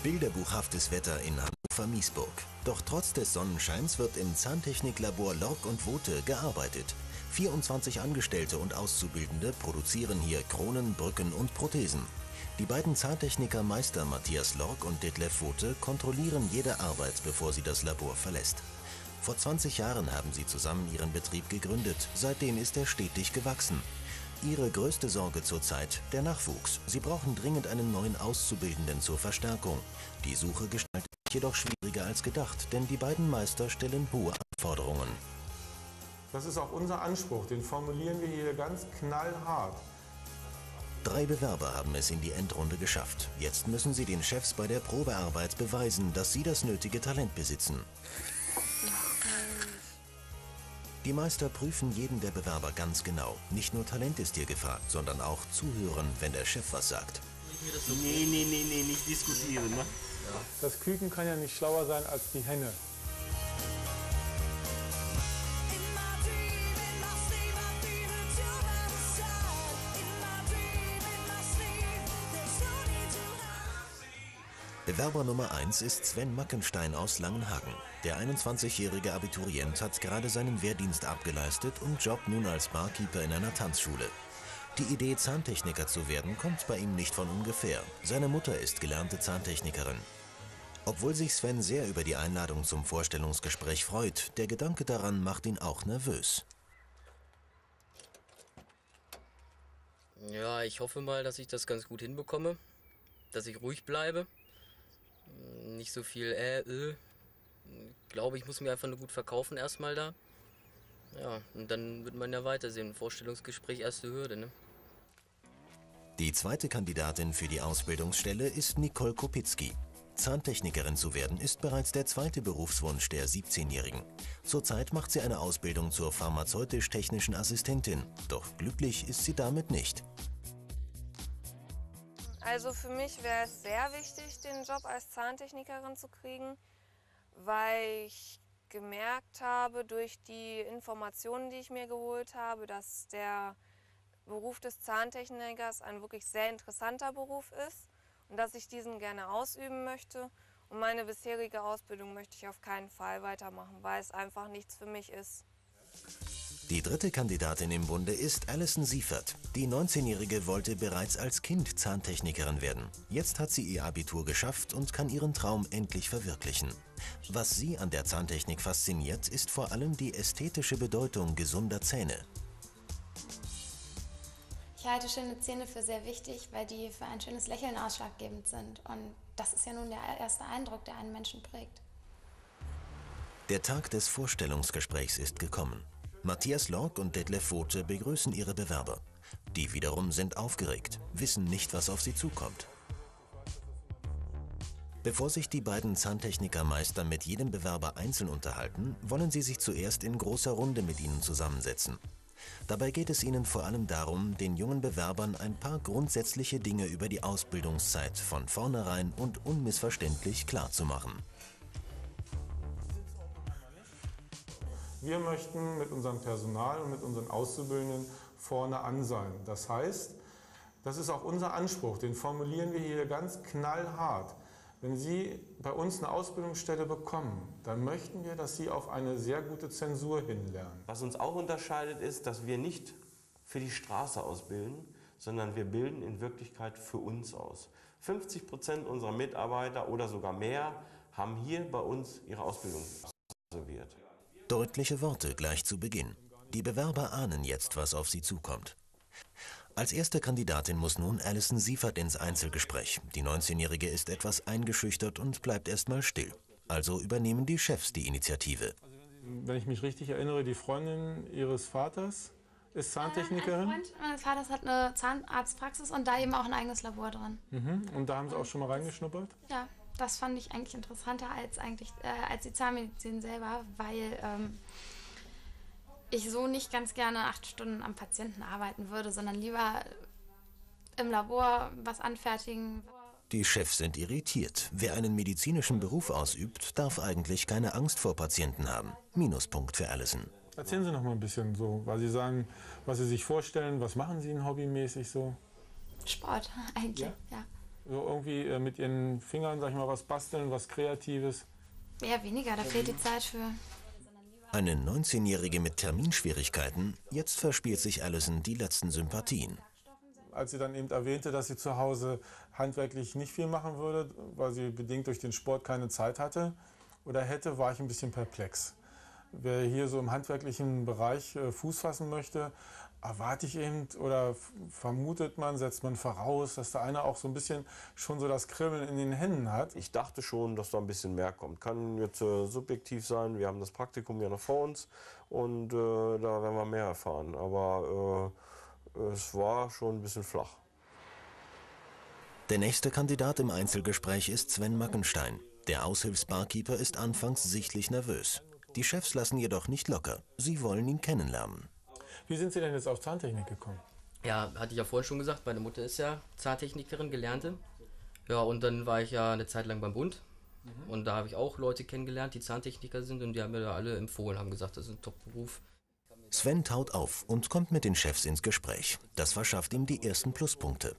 Bilderbuchhaftes Wetter in Hannover-Miesburg. Doch trotz des Sonnenscheins wird im Zahntechniklabor Lorck und Wote gearbeitet. 24 Angestellte und Auszubildende produzieren hier Kronen, Brücken und Prothesen. Die beiden Zahntechniker Meister Matthias Lorck und Detlef Wote kontrollieren jede Arbeit, bevor sie das Labor verlässt. Vor 20 Jahren haben sie zusammen ihren Betrieb gegründet. Seitdem ist er stetig gewachsen. Ihre größte Sorge zurzeit der Nachwuchs. Sie brauchen dringend einen neuen Auszubildenden zur Verstärkung. Die Suche gestaltet sich jedoch schwieriger als gedacht, denn die beiden Meister stellen hohe Anforderungen. Das ist auch unser Anspruch, den formulieren wir hier ganz knallhart. 3 Bewerber haben es in die Endrunde geschafft. Jetzt müssen sie den Chefs bei der Probearbeit beweisen, dass sie das nötige Talent besitzen. Die Meister prüfen jeden der Bewerber ganz genau. Nicht nur Talent ist hier gefragt, sondern auch zuhören, wenn der Chef was sagt. Nee, nicht diskutieren, ne? Das Küken kann ja nicht schlauer sein als die Henne. Bewerber Nummer 1 ist Sven Mackenstein aus Langenhagen. Der 21-jährige Abiturient hat gerade seinen Wehrdienst abgeleistet und jobbt nun als Barkeeper in einer Tanzschule. Die Idee, Zahntechniker zu werden, kommt bei ihm nicht von ungefähr. Seine Mutter ist gelernte Zahntechnikerin. Obwohl sich Sven sehr über die Einladung zum Vorstellungsgespräch freut, der Gedanke daran macht ihn auch nervös. Ja, ich hoffe mal, dass ich das ganz gut hinbekomme, dass ich ruhig bleibe. Nicht so viel Ich glaube, ich muss mich einfach nur gut verkaufen erstmal da. Ja, und dann wird man ja weitersehen. Vorstellungsgespräch, erste Hürde, ne? Die zweite Kandidatin für die Ausbildungsstelle ist Nicole Kopitzky. Zahntechnikerin zu werden ist bereits der zweite Berufswunsch der 17-Jährigen. Zurzeit macht sie eine Ausbildung zur pharmazeutisch-technischen Assistentin. Doch glücklich ist sie damit nicht. Also für mich wäre es sehr wichtig, den Job als Zahntechnikerin zu kriegen, weil ich gemerkt habe durch die Informationen, die ich mir geholt habe, dass der Beruf des Zahntechnikers ein wirklich sehr interessanter Beruf ist und dass ich diesen gerne ausüben möchte. Und meine bisherige Ausbildung möchte ich auf keinen Fall weitermachen, weil es einfach nichts für mich ist. Die dritte Kandidatin im Bunde ist Alison Siefert. Die 19-Jährige wollte bereits als Kind Zahntechnikerin werden. Jetzt hat sie ihr Abitur geschafft und kann ihren Traum endlich verwirklichen. Was sie an der Zahntechnik fasziniert, ist vor allem die ästhetische Bedeutung gesunder Zähne. Ich halte schöne Zähne für sehr wichtig, weil die für ein schönes Lächeln ausschlaggebend sind. Und das ist ja nun der erste Eindruck, der einen Menschen prägt. Der Tag des Vorstellungsgesprächs ist gekommen. Matthias Lorck und Detlef Wote begrüßen ihre Bewerber. Die wiederum sind aufgeregt, wissen nicht, was auf sie zukommt. Bevor sich die beiden Zahntechnikermeister mit jedem Bewerber einzeln unterhalten, wollen sie sich zuerst in großer Runde mit ihnen zusammensetzen. Dabei geht es ihnen vor allem darum, den jungen Bewerbern ein paar grundsätzliche Dinge über die Ausbildungszeit von vornherein und unmissverständlich klarzumachen. Wir möchten mit unserem Personal und mit unseren Auszubildenden vorne an sein. Das heißt, das ist auch unser Anspruch, den formulieren wir hier ganz knallhart. Wenn Sie bei uns eine Ausbildungsstelle bekommen, dann möchten wir, dass Sie auf eine sehr gute Zensur hinlernen. Was uns auch unterscheidet, ist, dass wir nicht für die Straße ausbilden, sondern wir bilden in Wirklichkeit für uns aus. 50% unserer Mitarbeiter oder sogar mehr haben hier bei uns ihre Ausbildung absolviert. Deutliche Worte gleich zu Beginn. Die Bewerber ahnen jetzt, was auf sie zukommt. Als erste Kandidatin muss nun Alison Siefert ins Einzelgespräch. Die 19-Jährige ist etwas eingeschüchtert und bleibt erstmal still. Also übernehmen die Chefs die Initiative. Wenn ich mich richtig erinnere, die Freundin Ihres Vaters ist Zahntechnikerin? Ein Freund meines Vaters hat eine Zahnarztpraxis und da eben auch ein eigenes Labor drin. Und da haben Sie auch schon mal reingeschnuppert? Ja, das fand ich eigentlich interessanter als die Zahnmedizin selber, weil ich so nicht ganz gerne 8 Stunden am Patienten arbeiten würde, sondern lieber im Labor was anfertigen. Die Chefs sind irritiert. Wer einen medizinischen Beruf ausübt, darf eigentlich keine Angst vor Patienten haben. Minuspunkt für Alison. Erzählen Sie noch mal ein bisschen so, weil Sie sagen, was Sie sich vorstellen, was machen Sie denn hobbymäßig so? Sport eigentlich, ja. So irgendwie mit ihren Fingern, sag ich mal, was basteln, was Kreatives? Eher weniger, da fehlt die Zeit für. Eine 19-Jährige mit Terminschwierigkeiten, jetzt verspielt sich Alison die letzten Sympathien. Als sie dann eben erwähnte, dass sie zu Hause handwerklich nicht viel machen würde, weil sie bedingt durch den Sport keine Zeit hatte oder hätte, war ich ein bisschen perplex. Wer hier so im handwerklichen Bereich Fuß fassen möchte, erwarte ich eben oder vermutet man, setzt man voraus, dass der eine auch so ein bisschen schon so das Kribbeln in den Händen hat. Ich dachte schon, dass da ein bisschen mehr kommt. Kann jetzt subjektiv sein, wir haben das Praktikum ja noch vor uns und da werden wir mehr erfahren. Aber es war schon ein bisschen flach. Der nächste Kandidat im Einzelgespräch ist Sven Mackenstein. Der Aushilfsbarkeeper ist anfangs sichtlich nervös. Die Chefs lassen jedoch nicht locker. Sie wollen ihn kennenlernen. Wie sind Sie denn jetzt auf Zahntechnik gekommen? Ja, hatte ich ja vorhin schon gesagt, meine Mutter ist ja Zahntechnikerin, Gelernte. Ja, und dann war ich ja eine Zeit lang beim Bund. Und da habe ich auch Leute kennengelernt, die Zahntechniker sind und die haben mir da alle empfohlen, haben gesagt, das ist ein Top-Beruf. Sven taut auf und kommt mit den Chefs ins Gespräch. Das verschafft ihm die ersten Pluspunkte.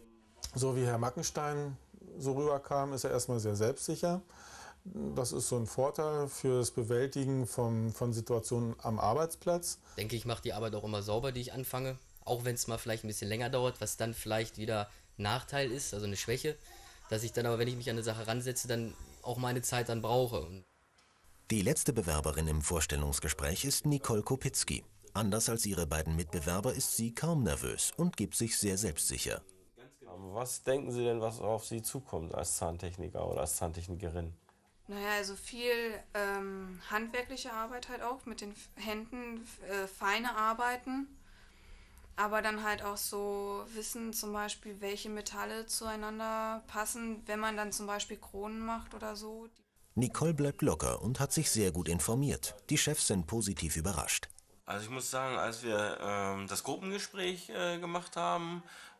So wie Herr Mackenstein so rüberkam, ist er erstmal sehr selbstsicher. Das ist so ein Vorteil für das Bewältigen von Situationen am Arbeitsplatz. Ich denke, ich mache die Arbeit auch immer sauber, die ich anfange. Auch wenn es mal vielleicht ein bisschen länger dauert, was dann vielleicht wieder Nachteil ist, also eine Schwäche. Dass ich dann aber, wenn ich mich an eine Sache ransetze, dann auch meine Zeit dann brauche. Die letzte Bewerberin im Vorstellungsgespräch ist Nicole Kopitzky. Anders als ihre beiden Mitbewerber ist sie kaum nervös und gibt sich sehr selbstsicher. Was denken Sie denn, was auf Sie zukommt als Zahntechniker oder als Zahntechnikerin? Naja, also viel handwerkliche Arbeit halt auch, mit den Händen, feine Arbeiten. Aber dann halt auch so wissen zum Beispiel, welche Metalle zueinander passen, wenn man dann zum Beispiel Kronen macht oder so. Nicole bleibt locker und hat sich sehr gut informiert. Die Chefs sind positiv überrascht. Also ich muss sagen, als wir das Gruppengespräch gemacht haben,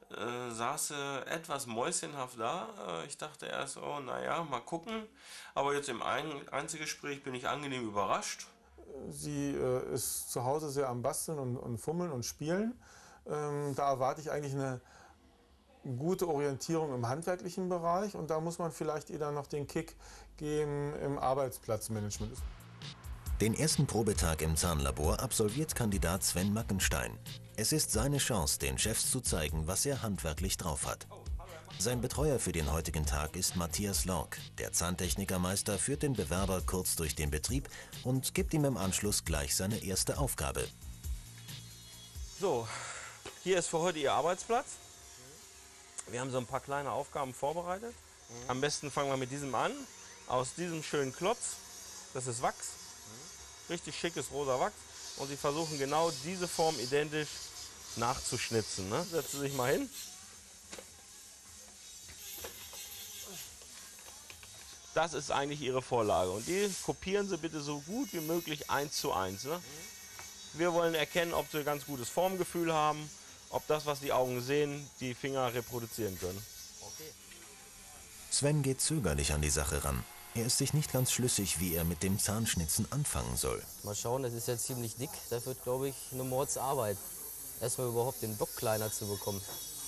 saß sie etwas mäuschenhaft da. Ich dachte erst, oh naja, mal gucken. Aber jetzt im Einzelgespräch bin ich angenehm überrascht. Sie ist zu Hause sehr am Basteln und Fummeln und Spielen. Da erwarte ich eigentlich eine gute Orientierung im handwerklichen Bereich. Und da muss man vielleicht ihr dann noch den Kick geben im Arbeitsplatzmanagement. Den ersten Probetag im Zahnlabor absolviert Kandidat Sven Mackenstein. Es ist seine Chance, den Chefs zu zeigen, was er handwerklich drauf hat. Sein Betreuer für den heutigen Tag ist Matthias Lorck. Der Zahntechnikermeister führt den Bewerber kurz durch den Betrieb und gibt ihm im Anschluss gleich seine erste Aufgabe. So, hier ist für heute Ihr Arbeitsplatz. Wir haben so ein paar kleine Aufgaben vorbereitet. Am besten fangen wir mit diesem an. Aus diesem schönen Klotz, das ist Wachs. Richtig schickes rosa Wachs. Und Sie versuchen genau diese Form identisch nachzuschnitzen. Ne? Setzen Sie sich mal hin. Das ist eigentlich Ihre Vorlage. Und die kopieren Sie bitte so gut wie möglich 1:1. Ne? Wir wollen erkennen, ob Sie ein ganz gutes Formgefühl haben, ob das, was die Augen sehen, die Finger reproduzieren können. Okay. Sven geht zögerlich an die Sache ran. Er ist sich nicht ganz schlüssig, wie er mit dem Zahnschnitzen anfangen soll. Mal schauen, das ist ja ziemlich dick. Das wird, glaube ich, eine Mordsarbeit. Erstmal überhaupt den Block kleiner zu bekommen.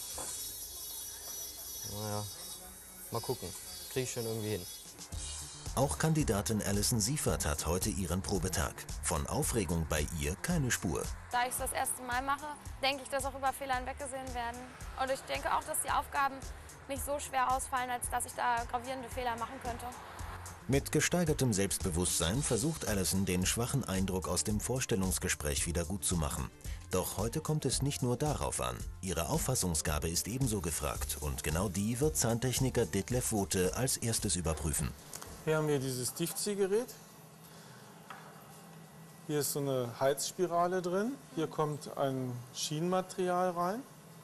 Naja, mal gucken. Kriege ich schon irgendwie hin. Auch Kandidatin Alison Siefert hat heute ihren Probetag. Von Aufregung bei ihr keine Spur. Da ich es das erste Mal mache, denke ich, dass auch über Fehler hinweggesehen werden. Und ich denke auch, dass die Aufgaben nicht so schwer ausfallen, als dass ich da gravierende Fehler machen könnte. Mit gesteigertem Selbstbewusstsein versucht Alison, den schwachen Eindruck aus dem Vorstellungsgespräch wieder gut zu machen. Doch heute kommt es nicht nur darauf an. Ihre Auffassungsgabe ist ebenso gefragt und genau die wird Zahntechniker Detlef Wote als erstes überprüfen. Hier haben wir dieses Tiefziehgerät. Hier ist so eine Heizspirale drin. Hier kommt ein Schienenmaterial rein.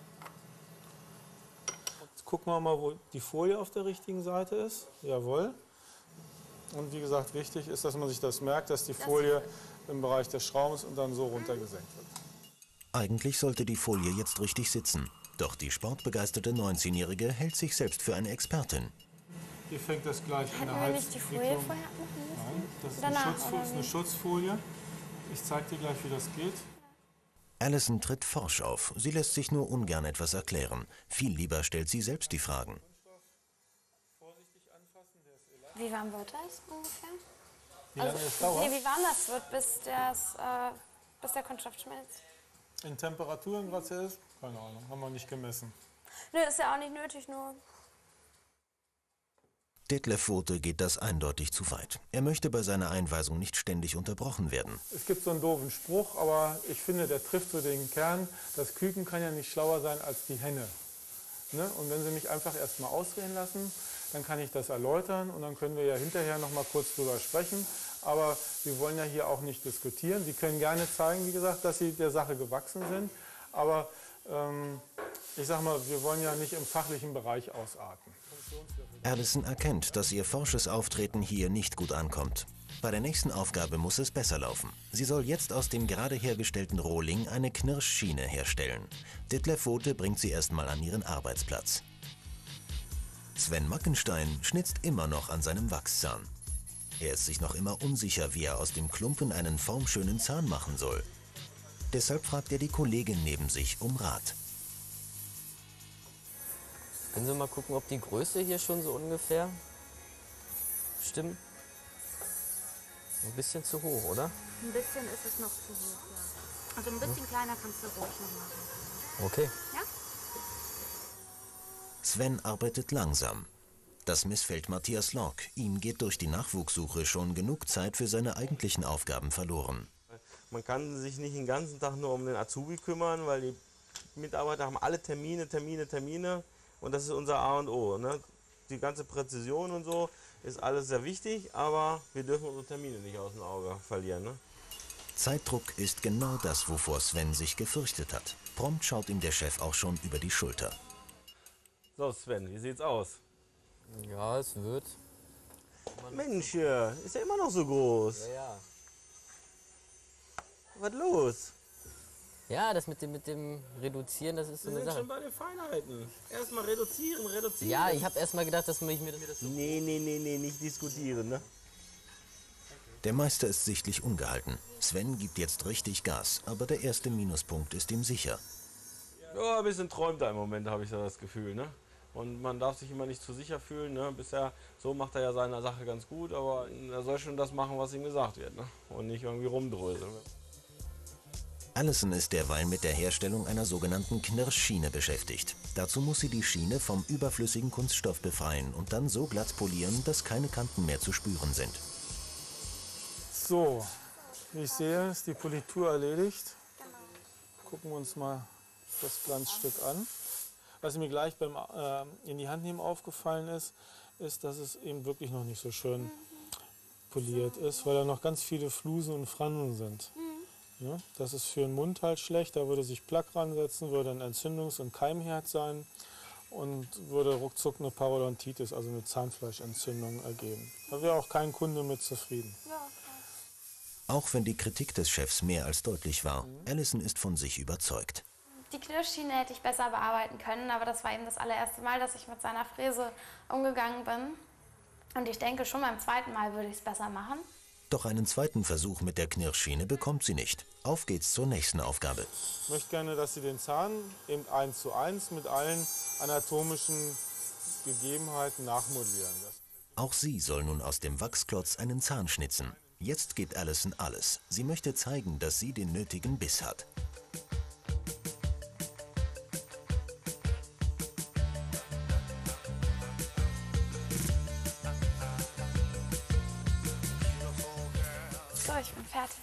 Jetzt gucken wir mal, wo die Folie auf der richtigen Seite ist. Jawohl. Und wie gesagt, wichtig ist, dass man sich das merkt, dass die Folie im Bereich des Schraubens und dann so runtergesenkt wird. Eigentlich sollte die Folie jetzt richtig sitzen. Doch die sportbegeisterte 19-Jährige hält sich selbst für eine Expertin. Hier fängt das gleich in der Hätten wir nicht die Folie Heizwicklung. vorher abmachen müssen? Nein, das ist Danach, eine Schutzfolie. Ich zeige dir gleich, wie das geht. Alison tritt forsch auf. Sie lässt sich nur ungern etwas erklären. Viel lieber stellt sie selbst die Fragen. Wie warm wird das ungefähr? Wie lange es dauert? Nee, wie warm das wird, bis der Kunststoff schmilzt. In Temperaturen, was er ist? Keine Ahnung, haben wir nicht gemessen. Nö, ist ja auch nicht nötig, nur... Detlef Wote geht das eindeutig zu weit. Er möchte bei seiner Einweisung nicht ständig unterbrochen werden. Es gibt so einen doofen Spruch, aber ich finde, der trifft so den Kern. Das Küken kann ja nicht schlauer sein als die Henne. Ne? Und wenn Sie mich einfach erst mal ausreden lassen, dann kann ich das erläutern und dann können wir ja hinterher noch mal kurz drüber sprechen. Aber wir wollen ja hier auch nicht diskutieren. Sie können gerne zeigen, wie gesagt, dass Sie der Sache gewachsen sind. Aber ich sag mal, wir wollen ja nicht im fachlichen Bereich ausarten. Allison erkennt, dass ihr forsches Auftreten hier nicht gut ankommt. Bei der nächsten Aufgabe muss es besser laufen. Sie soll jetzt aus dem gerade hergestellten Rohling eine Knirschschiene herstellen. Detlef Wote bringt sie erstmal an ihren Arbeitsplatz. Sven Mackenstein schnitzt immer noch an seinem Wachszahn. Er ist sich noch immer unsicher, wie er aus dem Klumpen einen formschönen Zahn machen soll. Deshalb fragt er die Kollegin neben sich um Rat. Können Sie mal gucken, ob die Größe hier schon so ungefähr stimmt? Ein bisschen zu hoch, oder? Ein bisschen ist es noch zu hoch, ja. Also ein bisschen kleiner kannst du ruhig noch machen. Okay. Ja? Sven arbeitet langsam. Das missfällt Matthias Lorck. Ihm geht durch die Nachwuchssuche schon genug Zeit für seine eigentlichen Aufgaben verloren. Man kann sich nicht den ganzen Tag nur um den Azubi kümmern, weil die Mitarbeiter haben alle Termine. Und das ist unser A und O. Ne? Die ganze Präzision und so ist alles sehr wichtig, aber wir dürfen unsere Termine nicht aus dem Auge verlieren. Ne? Zeitdruck ist genau das, wovor Sven sich gefürchtet hat. Prompt schaut ihm der Chef auch schon über die Schulter. So Sven, wie sieht's aus? Ja, es wird. Mensch, ist ja immer noch so groß. Ja. Was los? Ja, das mit dem Reduzieren, das ist so Wir eine sind schon Sache. bei den Feinheiten. Erstmal reduzieren. Ja, ich habe erst mal gedacht, dass ich mir das so... Nee, nicht diskutieren, ne? Der Meister ist sichtlich ungehalten. Sven gibt jetzt richtig Gas, aber der erste Minuspunkt ist ihm sicher. Ja, ein bisschen träumt er im Moment, habe ich so das Gefühl, ne? Und man darf sich immer nicht zu sicher fühlen, ne? Bisher, so macht er ja seine Sache ganz gut, aber er soll schon das machen, was ihm gesagt wird, ne? Und nicht irgendwie rumdröseln. Allison ist derweil mit der Herstellung einer sogenannten Knirschschiene beschäftigt. Dazu muss sie die Schiene vom überflüssigen Kunststoff befreien und dann so glatt polieren, dass keine Kanten mehr zu spüren sind. So, wie ich sehe, ist die Politur erledigt. Gucken wir uns mal das Glanzstück an. Was mir gleich beim in die Hand nehmen aufgefallen ist, dass es eben wirklich noch nicht so schön poliert ist, weil da noch ganz viele Flusen und Fransen sind. Ja, das ist für den Mund halt schlecht, da würde sich Plaque ransetzen, würde ein Entzündungs- und Keimherd sein und würde ruckzuck eine Parodontitis, also eine Zahnfleischentzündung ergeben. Da wäre auch kein Kunde mit zufrieden. Auch wenn die Kritik des Chefs mehr als deutlich war, Allison ist von sich überzeugt. Die Knirschschiene hätte ich besser bearbeiten können, aber das war eben das allererste Mal, dass ich mit seiner Fräse umgegangen bin. Und ich denke, schon beim zweiten Mal würde ich es besser machen. Doch einen zweiten Versuch mit der Knirschschiene bekommt sie nicht. Auf geht's zur nächsten Aufgabe. Ich möchte gerne, dass Sie den Zahn eben 1:1 mit allen anatomischen Gegebenheiten nachmodellieren. Auch sie soll nun aus dem Wachsklotz einen Zahn schnitzen. Jetzt gibt Allison alles. Sie möchte zeigen, dass sie den nötigen Biss hat. So, ich bin fertig.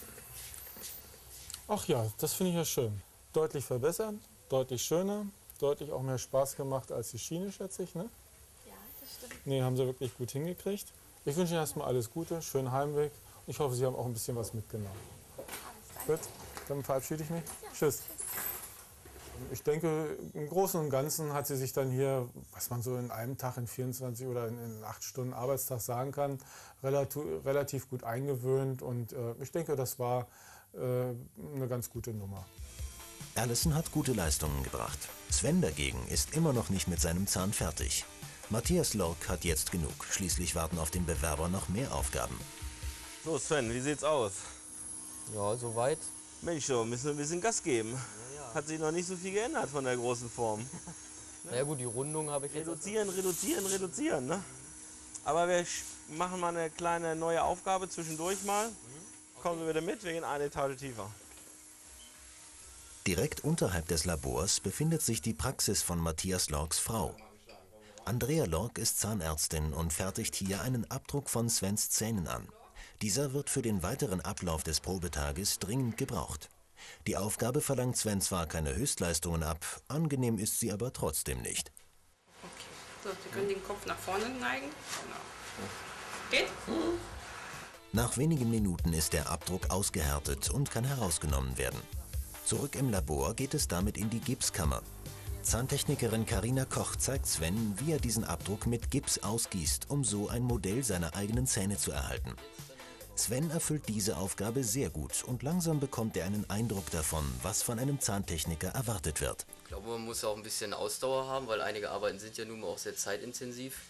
Ach ja, das finde ich ja schön. Deutlich verbessert, deutlich schöner, deutlich auch mehr Spaß gemacht als die Schiene, schätze ich, ne? Ja, das stimmt. Nee, haben Sie wirklich gut hingekriegt. Ich wünsche Ihnen erstmal alles Gute, schönen Heimweg. Ich hoffe, Sie haben auch ein bisschen was mitgenommen. Gut, dann verabschiede ich mich. Tschüss. Ich denke, im Großen und Ganzen hat sie sich dann hier, was man so in einem Tag, in 24 oder in 8 Stunden Arbeitstag sagen kann, relativ gut eingewöhnt. Und ich denke, das war eine ganz gute Nummer. Allison hat gute Leistungen gebracht. Sven dagegen ist immer noch nicht mit seinem Zahn fertig. Matthias Lorck hat jetzt genug. Schließlich warten auf den Bewerber noch mehr Aufgaben. So Sven, wie sieht's aus? Ja, soweit. Mensch, so müssen wir ein bisschen Gas geben. Hat sich noch nicht so viel geändert von der großen Form. Na ja gut, die Rundung habe ich jetzt... Reduzieren, ne? Aber wir machen mal eine kleine neue Aufgabe zwischendurch mal. Kommen Sie bitte mit, wir gehen eine Etage tiefer. Direkt unterhalb des Labors befindet sich die Praxis von Matthias Lorks Frau. Andrea Lork ist Zahnärztin und fertigt hier einen Abdruck von Svens Zähnen an. Dieser wird für den weiteren Ablauf des Probetages dringend gebraucht. Die Aufgabe verlangt Sven zwar keine Höchstleistungen ab, angenehm ist sie aber trotzdem nicht. Okay. So, Sie können den Kopf nach vorne neigen. Genau. Geht? Nach wenigen Minuten ist der Abdruck ausgehärtet und kann herausgenommen werden. Zurück im Labor geht es damit in die Gipskammer. Zahntechnikerin Carina Koch zeigt Sven, wie er diesen Abdruck mit Gips ausgießt, um so ein Modell seiner eigenen Zähne zu erhalten. Sven erfüllt diese Aufgabe sehr gut und langsam bekommt er einen Eindruck davon, was von einem Zahntechniker erwartet wird. Ich glaube, man muss auch ein bisschen Ausdauer haben, weil einige Arbeiten sind ja nun mal auch sehr zeitintensiv.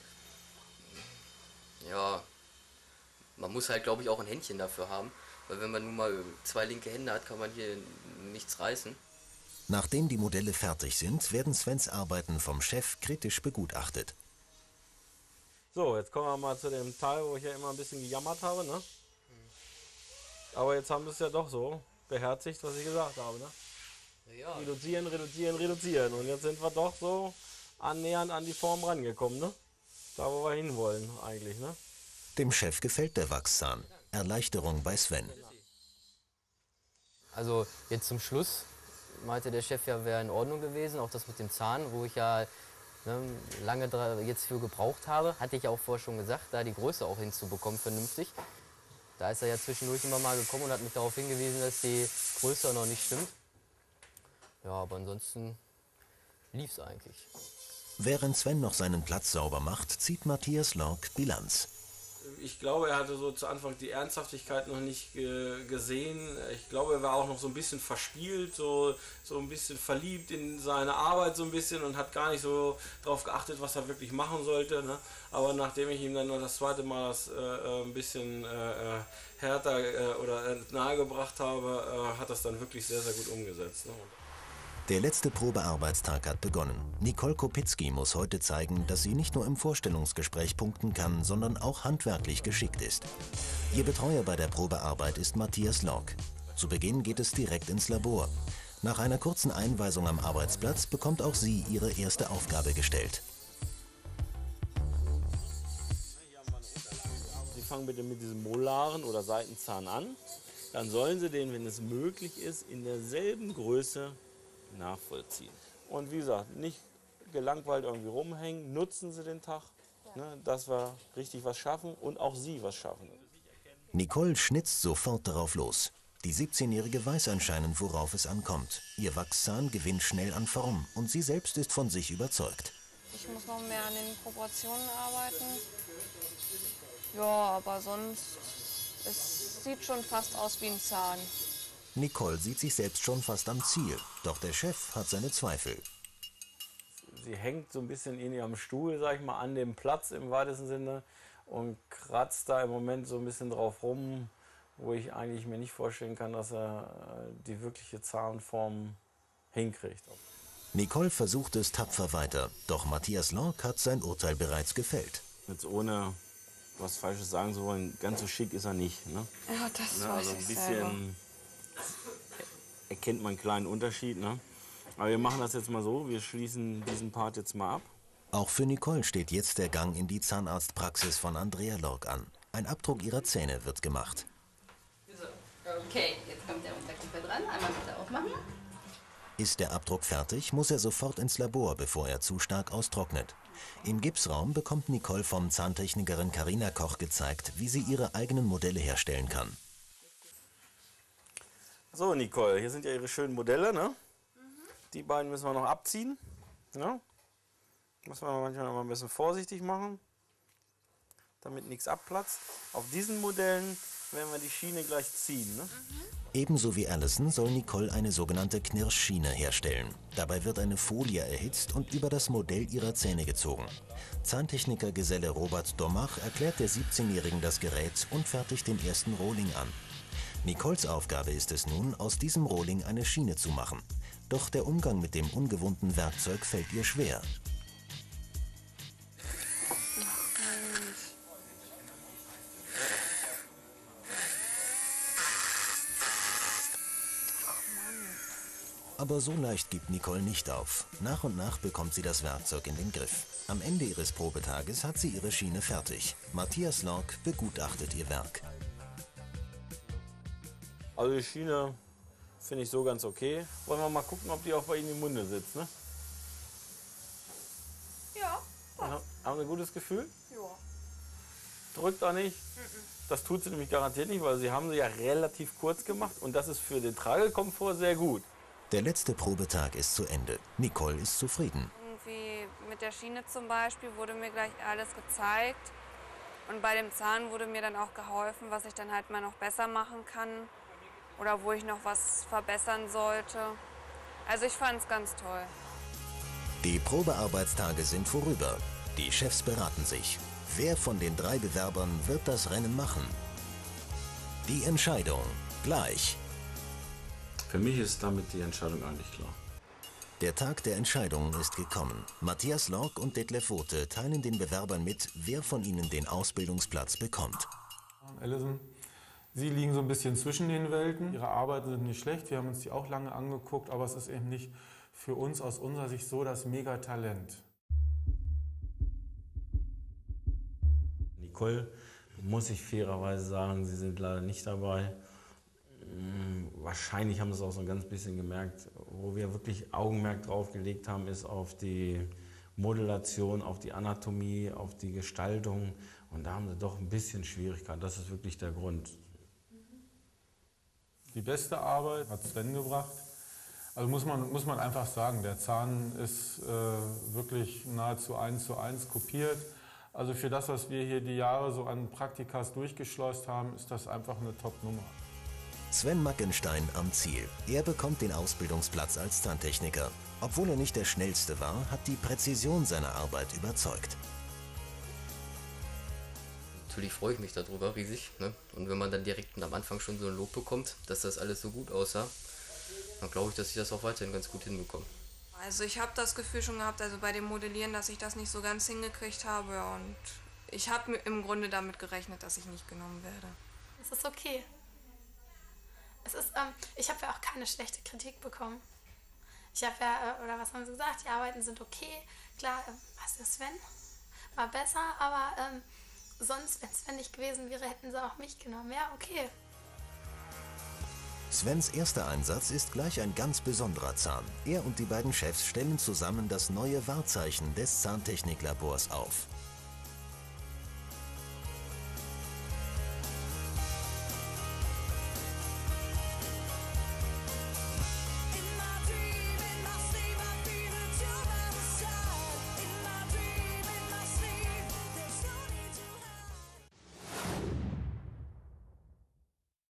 Ja, man muss halt, glaube ich, auch ein Händchen dafür haben, weil wenn man nun mal 2 linke Hände hat, kann man hier nichts reißen. Nachdem die Modelle fertig sind, werden Svens Arbeiten vom Chef kritisch begutachtet. So, jetzt kommen wir mal zu dem Teil, wo ich ja immer ein bisschen gejammert habe, ne? Aber jetzt haben wir es ja doch so beherzigt, was ich gesagt habe, ne? Ja. Reduzieren, reduzieren, reduzieren. Und jetzt sind wir doch so annähernd an die Form rangekommen, ne? Da, wo wir hinwollen eigentlich, ne? Dem Chef gefällt der Wachszahn. Erleichterung bei Sven. Also jetzt zum Schluss meinte der Chef ja, wäre in Ordnung gewesen, auch das mit dem Zahn, wo ich ja lange jetzt für gebraucht habe. Hatte ich ja auch vorher schon gesagt, da die Größe auch hinzubekommen vernünftig. Da ist er ja zwischendurch immer mal gekommen und hat mich darauf hingewiesen, dass die Größe noch nicht stimmt. Ja, aber ansonsten lief es eigentlich. Während Sven noch seinen Platz sauber macht, zieht Matthias Lork Bilanz. Ich glaube, er hatte so zu Anfang die Ernsthaftigkeit noch nicht gesehen. Ich glaube, er war auch noch so ein bisschen verspielt, so ein bisschen verliebt in seine Arbeit so ein bisschen und hat gar nicht so darauf geachtet, was er wirklich machen sollte. Ne? Aber nachdem ich ihm dann noch das zweite Mal das ein bisschen härter oder nahegebracht habe, hat das dann wirklich sehr, sehr gut umgesetzt. Ne? Der letzte Probearbeitstag hat begonnen. Nicole Kopitzky muss heute zeigen, dass sie nicht nur im Vorstellungsgespräch punkten kann, sondern auch handwerklich geschickt ist. Ihr Betreuer bei der Probearbeit ist Matthias Lork. Zu Beginn geht es direkt ins Labor. Nach einer kurzen Einweisung am Arbeitsplatz bekommt auch sie ihre erste Aufgabe gestellt. Sie fangen bitte mit diesem molaren oder Seitenzahn an. Dann sollen Sie den, wenn es möglich ist, in derselben Größe nachvollziehen. Und wie gesagt, nicht gelangweilt irgendwie rumhängen, nutzen Sie den Tag, ne, dass wir richtig was schaffen und auch Sie was schaffen. Nicole schnitzt sofort darauf los. Die 17-Jährige weiß anscheinend, worauf es ankommt. Ihr Wachszahn gewinnt schnell an Form und sie selbst ist von sich überzeugt. Ich muss noch mehr an den Proportionen arbeiten. Ja, aber sonst, es sieht schon fast aus wie ein Zahn. Nicole sieht sich selbst schon fast am Ziel, doch der Chef hat seine Zweifel. Sie hängt so ein bisschen in ihrem Stuhl, sag ich mal, an dem Platz im weitesten Sinne und kratzt da im Moment so ein bisschen drauf rum, wo ich eigentlich mir nicht vorstellen kann, dass er die wirkliche Zahnform hinkriegt. Nicole versucht es tapfer weiter, doch Matthias Lork hat sein Urteil bereits gefällt. Jetzt ohne was Falsches sagen zu wollen, ganz so schick ist er nicht. Ne? Ja, das Ne, weiß also ein ich bisschen selber. erkennt man einen kleinen Unterschied. Ne? Aber wir machen das jetzt mal so, wir schließen diesen Part jetzt mal ab. Auch für Nicole steht jetzt der Gang in die Zahnarztpraxis von Andrea Lork an. Ein Abdruck ihrer Zähne wird gemacht. So, okay, jetzt kommt der Unterkiefer dran. Einmal bitte aufmachen. Ist der Abdruck fertig, muss er sofort ins Labor, bevor er zu stark austrocknet. Im Gipsraum bekommt Nicole vom Zahntechnikerin Carina Koch gezeigt, wie sie ihre eigenen Modelle herstellen kann. So, Nicole, hier sind ja Ihre schönen Modelle, ne? Die beiden müssen wir noch abziehen. Ne? Muss man manchmal noch mal ein bisschen vorsichtig machen, damit nichts abplatzt. Auf diesen Modellen werden wir die Schiene gleich ziehen. Ne? Ebenso wie Allison soll Nicole eine sogenannte Knirschschiene herstellen. Dabei wird eine Folie erhitzt und über das Modell ihrer Zähne gezogen. Zahntechnikergeselle Robert Domach erklärt der 17-Jährigen das Gerät und fertigt den ersten Rohling an. Nicoles Aufgabe ist es nun, aus diesem Rohling eine Schiene zu machen. Doch der Umgang mit dem ungewohnten Werkzeug fällt ihr schwer. Aber so leicht gibt Nicole nicht auf. Nach und nach bekommt sie das Werkzeug in den Griff. Am Ende ihres Probetages hat sie ihre Schiene fertig. Matthias Lorck begutachtet ihr Werk. Also die Schiene finde ich so ganz okay. Wollen wir mal gucken, ob die auch bei Ihnen im Munde sitzt, ne? Ja. Haben Sie ein gutes Gefühl? Ja. Drückt auch nicht? Das tut sie nämlich garantiert nicht, weil Sie haben sie ja relativ kurz gemacht und das ist für den Tragekomfort sehr gut. Der letzte Probetag ist zu Ende. Nicole ist zufrieden. Irgendwie mit der Schiene zum Beispiel wurde mir gleich alles gezeigt. Und bei dem Zahn wurde mir dann auch geholfen, was ich dann halt mal noch besser machen kann. Oder wo ich noch was verbessern sollte. Also ich fand es ganz toll. Die Probearbeitstage sind vorüber. Die Chefs beraten sich. Wer von den 3 Bewerbern wird das Rennen machen? Die Entscheidung gleich. Für mich ist damit die Entscheidung eigentlich klar. Der Tag der Entscheidung ist gekommen. Matthias Lorck und Detlef Wote teilen den Bewerbern mit, wer von ihnen den Ausbildungsplatz bekommt. Allison, Sie liegen so ein bisschen zwischen den Welten. Ihre Arbeiten sind nicht schlecht, wir haben uns die auch lange angeguckt, aber es ist eben nicht für uns aus unserer Sicht so das Megatalent. Nicole, muss ich fairerweise sagen, Sie sind leider nicht dabei. Wahrscheinlich haben Sie es auch so ein ganz bisschen gemerkt. Wo wir wirklich Augenmerk drauf gelegt haben, ist auf die Modulation, auf die Anatomie, auf die Gestaltung. Und da haben Sie doch ein bisschen Schwierigkeit. Das ist wirklich der Grund. Die beste Arbeit hat Sven gebracht. Also muss man einfach sagen, der Zahn ist wirklich nahezu 1:1 kopiert. Also für das, was wir hier die Jahre so an Praktikas durchgeschleust haben, ist das einfach eine Top-Nummer. Sven Mackenstein am Ziel. Er bekommt den Ausbildungsplatz als Zahntechniker. Obwohl er nicht der Schnellste war, hat die Präzision seiner Arbeit überzeugt. Natürlich freue ich mich darüber riesig. Ne? Und wenn man dann direkt am Anfang schon so ein Lob bekommt, dass das alles so gut aussah, dann glaube ich, dass ich das auch weiterhin ganz gut hinbekomme. Also ich habe das Gefühl schon gehabt, also bei dem Modellieren, dass ich das nicht so ganz hingekriegt habe. Und ich habe im Grunde damit gerechnet, dass ich nicht genommen werde. Es ist okay. Ich habe ja auch keine schlechte Kritik bekommen. Ich habe ja, oder was haben sie gesagt, die Arbeiten sind okay. Klar, was der Sven war besser, aber sonst, wenn Sven nicht gewesen wäre, hätten sie auch mich genommen. Ja, okay. Svens erster Einsatz ist gleich ein ganz besonderer Zahn. Er und die beiden Chefs stellen zusammen das neue Wahrzeichen des Zahntechniklabors auf.